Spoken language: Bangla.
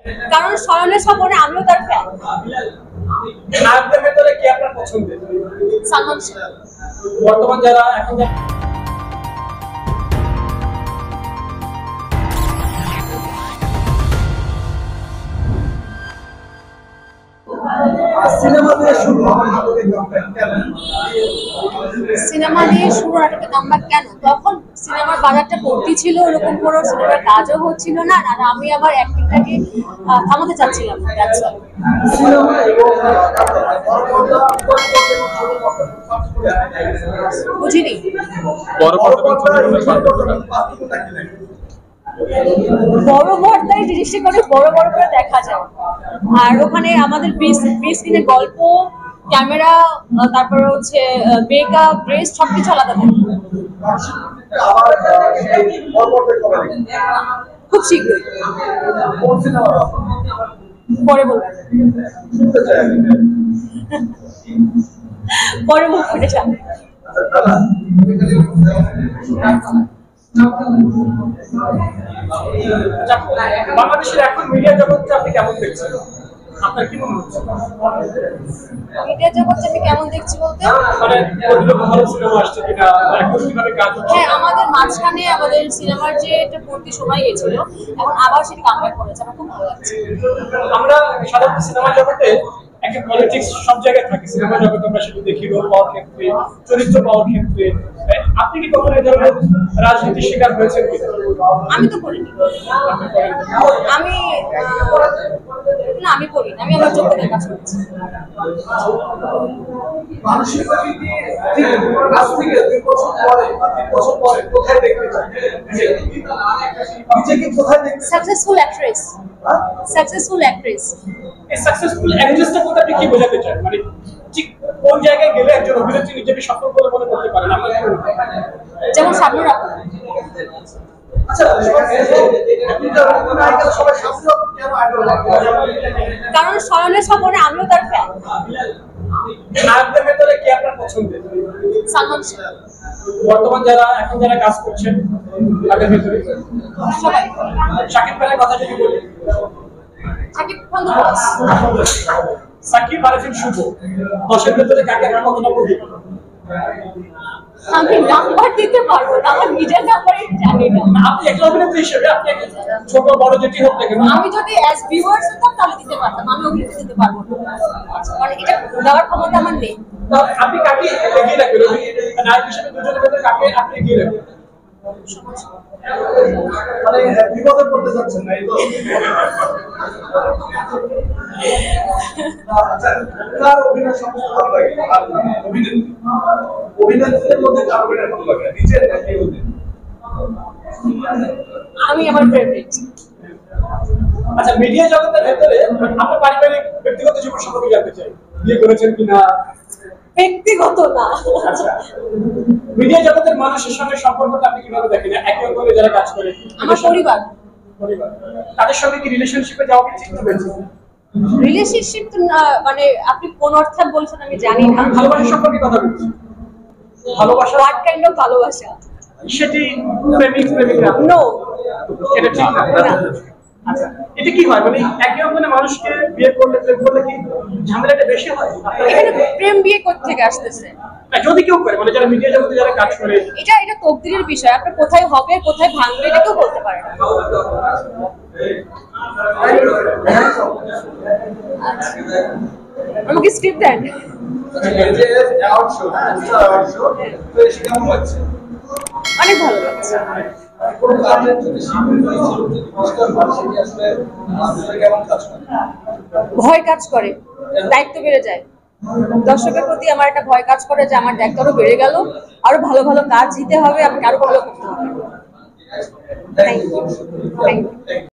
কারণ স্মরণের স্বপনে আমিও তার ফ্যান। নায়কদের ভেতরে কে আপনার পছন্দের? সালমান শাহ। বর্তমান যারা এখন সিনেমা দিয়ে শুরু নাটকের কামব্যাক কেন? তখন সিনেমার বাজারটা ভর্তি ছিল, ওরকম কোনো সিনেমার কাজও হচ্ছিল না, আর আমি আমার অ্যাক্টিংটাকে থামাতে চাচ্ছিলাম না। বুঝিনি বড় পর্দায় জিনিসটা অনেক বড় বড় করে দেখা যায়, আর ওখানে আমাদের স্ক্রিনে গল্প, ক্যামেরা, তারপরে হচ্ছে মেকআপ, ড্রেস সবকিছু আলাদা থাকে। খুব শীঘ্রই। পরে বলবো, পরে মুখ ফুটে যাবে। বাংলাদেশের এখন মিডিয়া জগৎকে আপনি কেমন দেখছেন? আপনার কি মনে হচ্ছে? মিডিয়া জগৎ আমি কেমন দেখছি বলতে, মানে ভালো সিনেমা আসছে কিনা, এখন কিভাবে কাজ হচ্ছে? হ্যাঁ, আমাদের মাঝখানে আমাদের সিনেমার যে একটা ভর্তি সময় গেছিল, এখন আবার সেটা কামব্যাক করেছে, আমার খুব ভালো লাগছে। আমরা সাধারণত সিনেমা জগতে একটা পলিটিক্স সব জায়গায় থাকে, সিনেমা জগতে আমরা সেটা দেখি রোল পাওয়ার ক্ষেত্রে, চরিত্র পাওয়ার ক্ষেত্রে। আপনি কি কখনো এই ধরনের রাজনীতির শিকার হয়েছেন কিনা? আমি তো করিনি। আমি করিনি, আমি আমার যোগ্যতার কাজ করছি। Successful actress. এই সাকসেসফুল অ্যাক্ট্রেসটা বলতে আপনি কি বোঝাতে চান? মানে ঠিক কোন জায়গায় গেলে একজন অভিনেত্রী নিজেকে সফল বলে মনে করতে পারেন? যেমন শাবনুর আপু। কারণ স্মরণের স্বপনে আমিও তার ফ্যান। নায়কদের ভেতরে কে আপনার পছন্দের? সালমান শাহ। বর্তমান যারা এখন কাজ করছেন তাদের ভেতরে সবাই। শাকিব খানের কথা যদি বলি, শাকিব খান তো বস। সাকিব আরেফিন শুভ, দশের ভেতরে কাকে আপনার কত নম্বর দিবেন? আমি নাম্বার দিতে পারবো না, আমার নিজের নাম্বারই জানি না। আপনি একটা অভিনেত্রী হিসেবে আপনি ছোট বড় যেটি হোক না কেন, আমি যদি অ্যাজ ভিউয়ার্স হতাম তাহলে দিতে পারতাম, আমি অভিনেত্রী দিতে পারবো না, মানে এটা দেওয়ার ক্ষমতা আমার নেই। আপনি কাকে এগিয়ে রাখবেন? নায়ক হিসেবে দুজনের ভেতরে কাকে আপনি এগিয়ে রাখবেন? মানে বিপদে পড়তে যাচ্ছেন না, এই তো। কার অভিনয় সবচেয়ে ভালো লাগে? অভিনেত্রীদের মধ্যে কার অভিনয় ভালো লাগে, নিজের নাকি ওদের? আমি আমার ফেভারিট। আচ্ছা, মিডিয়া জগতের ভেতরে আপনার পারিবারিক ব্যক্তিগত জীবন সম্পর্কে জানতে চাই। বিয়ে করেছেন কিনা? ব্যক্তিগত না। আচ্ছা, মিডিয়া জগতের মানুষের সঙ্গে সম্পর্কটা আপনি কিভাবে দেখেন? একে অপরের যারা কাজ করে, আমার পরিবার। তাদের সঙ্গে কি রিলেশনশিপে যাওয়া কি চিন্তা হয়েছে? রিলেশনশিপ মানে আপনি কোন অর্থে বলছেন আমি জানি না। ভালোবাসা সম্পর্কে কথা বলছি। ভালোবাসা হোয়াট কাইন্ড অফ ভালোবাসা? সেটি প্রেমিকা? নো, এটা ঠিক না। আচ্ছা, এটা কি হয়, মানে একে অপরের মানুষকে বিয়ে করলে প্রেম করলে কি ঝামেলাটা বেশি হয়? এখানে প্রেম বিয়ে কোথা থেকে আসতেছে? যদি কেউ করে, মানে যারা মিডিয়া জগতে যারা কাজ করে, এটা তকদিরের বিষয়। আপনি কোথায় হবে কোথায় ভাঙবে এটা কেউ বলতে পারে না। আমাকে স্ক্রিপ্ট দেন। অনেক ভালো লাগছে। ভয় কাজ করে, দায়িত্ব বেড়ে যায়। দর্শকের প্রতি আমার একটা ভয় কাজ করে যে আমার দায়িত্ব আরো বেড়ে গেল, আরো ভালো ভালো কাজ দিতে হবে, আমাকে আরো ভালো করতে হবে। Thank you.